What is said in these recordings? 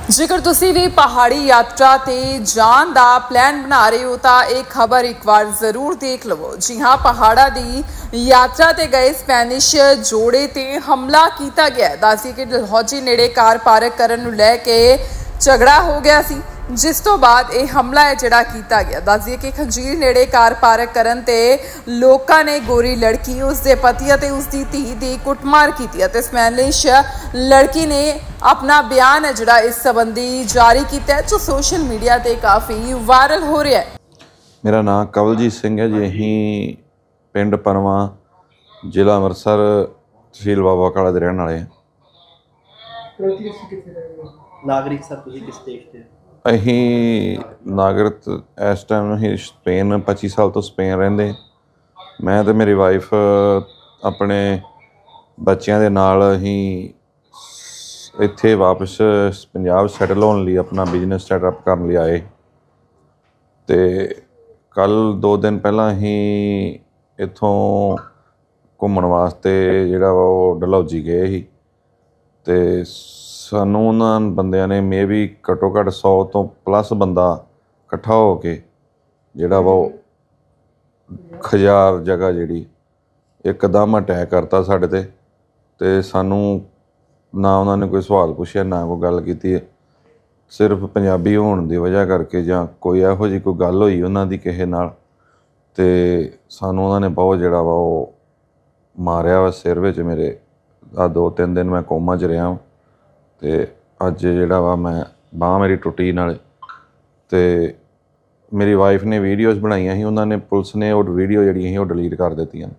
जेकर तुसी भी पहाड़ी यात्रा ते जान दा प्लान बना रहे हो तो ये खबर एक बार जरूर देख लवो। जी हाँ, पहाड़ा दी यात्रा ते गए स्पैनिश जोड़े ते हमला किया गया। दसिए कि डलहौजी नेड़े कार पार्क करन नूं लै के झगड़ा हो गया सी, जिस तो बाद ये हमला है जिहड़ा किया गया। दसिए कि खंजीर नेड़े कार पार्क करन ते लोकां ने गोरी लड़की, उसके पति ते उसकी धी दी कुटमार की। स्पैनिश लड़की ने अपना बयान है जिहड़ा इस संबंधी जारी किया है, जो सोशल मीडिया ते काफ़ी वायरल हो रहा है। मेरा नाम कवलजीत सिंह है जी। अहीं पिंड पनवा, जिला अमृतसर, तहसील बाबा काला दे रहने वाले हैं। नागरिक सर तुसीं किस देश दे? अहीं नागरिक इस टाइम अहीं स्पेन 25 साल तो स्पेन रहिंदे। मैं ते मेरी वाइफ अपने बच्चों के नाल अहीं इत्थे वापस पंजाब सैटल होने लिए अपना बिजनेस सैटअप करने लिए आए। तो कल 2 दिन पहला अहीं इत्थों घूमन वास्ते जिहड़ा वो डलहौजी गए ही। तो सानू उन्हां बंदियां ने मे भी घट्टो घट्ट 100 तो प्लस बंदा इकट्ठा हो के जिहड़ा वो खजार जगह जिहड़ी एकदम अटैक करता साडे ते सानू ना उन्होंने कोई सवाल पूछया, ना कोई गल कीती। सिर्फ पंजाबी होने की वजह करके जां कोई इहो जी कोई गल होई उन्हां दी किसे नाल ते सानू उन्होंने बहुत जिहड़ा वा वो मारिया वा सिर विच। मेरे 2-3 दिन मैं कोमा च रहा। तो अज जिहड़ा वा मैं बांह मेरी टुटी नाले ते मेरी वाइफ ने वीडियोज़ बनाई ही, उन्होंने पुलिस ने वो वीडियो जी वो डिलीट कर दित्तियां।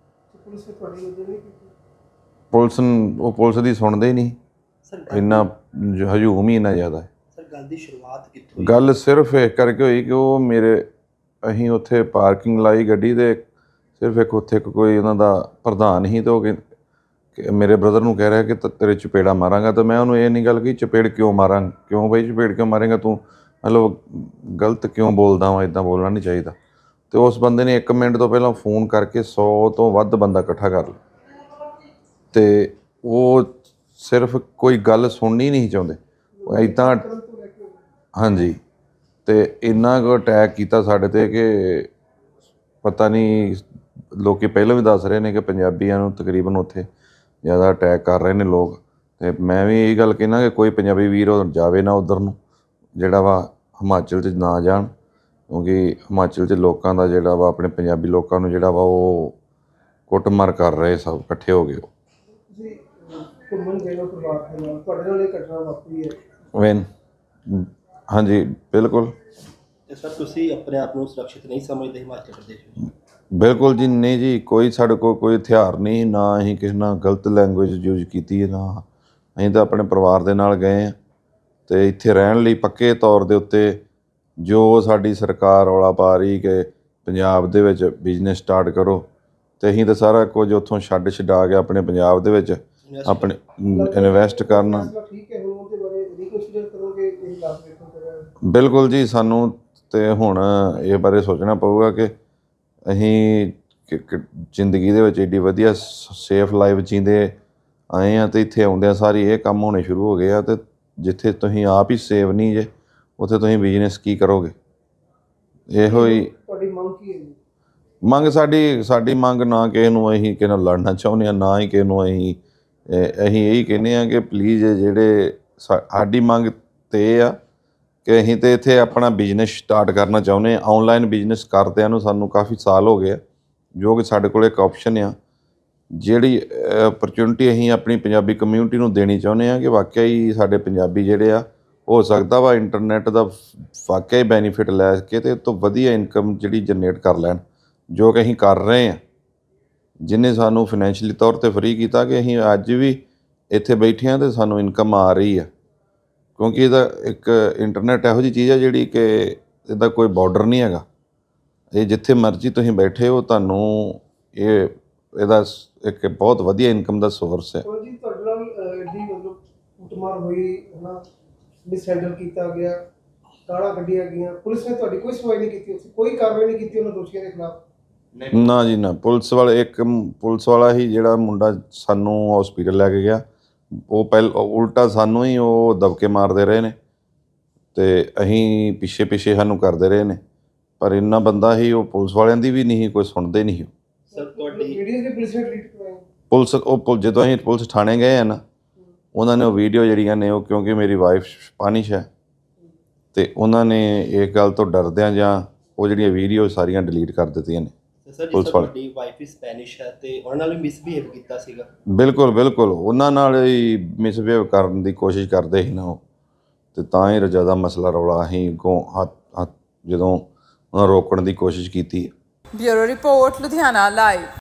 पुलिस की सुनते ही नहीं, इन्ना हजूम ही इन्ना ज़्यादा है। गल सिर्फ इस करके हुई कि वो मेरे अहीं उत्थे पार्किंग लाई गड्डी ते सिर्फ एक उत्थे कोई उन्हां दा प्रधान ही, तो मेरे ब्रदर नूं कह रहा कि तेरे चपेड़ा मारांगा। तो मैं उन्होंने ये नहीं गल की चपेड़ क्यों मारां, क्यों बई चपेड़ क्यों मारेंगा तू, मतलब गलत क्यों बोलदा वा, इदां बोलना नहीं चाहिए। तो उस बंदे ने 1 मिनट तो पहला फोन करके 100 तो वध बंदा इकट्ठा कर लिया। तो वो सिर्फ कोई गल सुननी नहीं चाहते इदां। हाँ जी, तो इन्ना को अटैक किया साढ़े ते कि पता नहीं, लोग पहलों भी दस रहे हैं कि पंजाबियों नूं तकरीबन उत्थे ज़्यादा अटैक कर रहे हैं लोग। तो मैं भी यही गल कहना कि कोई पंजाबी वीर जावे ना उधर नूं, जिहड़ा वा हिमाचल च ना जाण, क्योंकि हिमाचल च लोगों का जिहड़ा वा अपने पंजाबी लोगों नूं जिहड़ा वा वो कुटमार कर रहे सब इकट्ठे हो गए। वैन हाँ जी बिल्कुल। सर तुसीं अपने आप को सुरक्षित नहीं समझते हिमाचल प्रदेश में? बिल्कुल जी नहीं जी, कोई साढ़े कोई हथियार नहीं, ना असीं किसी नाल गलत लैंगुएज यूज की है, ना असीं तो अपने परिवार दे नाल गए हैं। तो इत्थे रहण लई पक्के तौर दे उत्ते जो साडी सरकार रौला पा रही कि पंजाब दे विच बिजनेस स्टार्ट करो, तो असीं तो सारा कुछ उत्थों छड्ड छडा के अपने पंजाब दे विच अपने इन्वेस्ट करना। बिल्कुल जी, सानू तो हुण इस बारे सोचना पऊगा कि अहीं जिंदगी दे विच एड्डी वधिया सेफ लाइफ जींदे आए हैं, तो इत्थे आउंदियां सारी ये काम होने शुरू हो गए। तो जिथे तुसीं आप ही सेफ नहीं जे, उत्थे तुसीं बिजनेस की करोगे? इहो ही मंग साडी मंग ना किसे नूं असीं किसे नाल लड़ना चाहुंदे, ना ही किसे नूं असीं यही कहने कि प्लीज़ जिहड़े साडी मंग ते आ कि असीं तो इत्थे अपना बिजनेस स्टार्ट करना चाहुंदे। ऑनलाइन बिजनेस करदिआं नूं सानूं काफ़ी साल हो गए, जो कि साडे कोल एक ऑप्शन आ, जिहड़ी अपरचुनिटी असीं अपनी पंजाबी कम्यूनिटी नूं देनी चाहुंदे आ कि वाकई ही साडे पंजाबी जिहड़े आ हो सकदा वा इंटरनेट दा वाकई बेनीफिट लै के ते तो वधिया इनकम जिहड़ी जनरेट कर लैण, जो कि असीं कर रहे हैं। जिन्हें सानू फाइनैंशियली तौर पर फ्री किया कि असीं अज भी इत्थे बैठे हैं तो सानू इनकम आ रही है, क्योंकि इहदा एक इंटरनेट इहो जी चीज़ है जिहड़ी कि इहदा कोई बॉर्डर नहीं हैगा। ये जिथे मर्जी तुसीं बैठे हो, तुहानू ये इहदा एक बहुत वधिया इनकम का सोर्स है। ना जी ना, पुलिस वाले एक पुलिस वाला ही जिहड़ा मुंडा सानू हॉस्पिटल लैके गया, ਉਹ ਉਲਟਾ ਸਾਨੂੰ ਹੀ ਉਹ ਦਬਕੇ ਮਾਰਦੇ ਰਹੇ ਨੇ ਤੇ ਅਸੀਂ ਪਿੱਛੇ ਪਿੱਛੇ ਸਾਨੂੰ ਕਰਦੇ ਰਹੇ ਨੇ, ਪਰ ਇੰਨਾ ਬੰਦਾ ਹੀ ਉਹ ਪੁਲਿਸ ਵਾਲਿਆਂ ਦੀ ਵੀ ਨਹੀਂ ਕੋਈ ਸੁਣਦੇ ਨਹੀਂ। ਸਰ ਤੁਹਾਡੀ ਪੁਲਿਸ ਜਦੋਂ ਅਸੀਂ ਪੁਲਿਸ ਥਾਣੇ ਗਏ ਆ ਨਾ, ਉਹਨਾਂ ਨੇ ਉਹ ਵੀਡੀਓ ਜਿਹੜੀਆਂ ਨੇ ਉਹ, ਕਿਉਂਕਿ ਮੇਰੀ ਵਾਈਫ ਸਪੈਨਿਸ਼ ਹੈ ਤੇ ਉਹਨਾਂ ਨੇ ਇਸ ਗੱਲ ਤੋਂ ਡਰਦਿਆਂ ਜਾਂ ਉਹ ਜਿਹੜੀਆਂ ਵੀਡੀਓ ਸਾਰੀਆਂ ਡਿਲੀਟ ਕਰ ਦਿੱਤੀਆਂ ਨੇ। ਸਰ ਜਿਸ ਤਰ੍ਹਾਂ ਤੁਹਾਡੀ ਵਾਈਫ ਸਪੈਨਿਸ਼ ਹੈ ਤੇ ਉਹਨਾਂ ਨਾਲ ਵੀ ਮਿਸਬਿਹੇਵ ਕੀਤਾ ਸੀਗਾ? ਬਿਲਕੁਲ ਬਿਲਕੁਲ, ਉਹਨਾਂ ਨਾਲ ਹੀ ਮਿਸਬਿਹੇਵ ਕਰਨ ਦੀ ਕੋਸ਼ਿਸ਼ ਕਰਦੇ ਸੀ ਨਾ ਉਹ, ਤੇ ਤਾਂ ਹੀ ਜ਼ਿਆਦਾ ਮਸਲਾ ਰੌਲਾ ਅਸੀਂ ਅੱਗੋਂ ਜਦੋਂ ਉਹਨਾਂ ਰੋਕਣ ਦੀ ਕੋਸ਼ਿਸ਼ ਕੀਤੀ। Bureau report, Ludhiana live.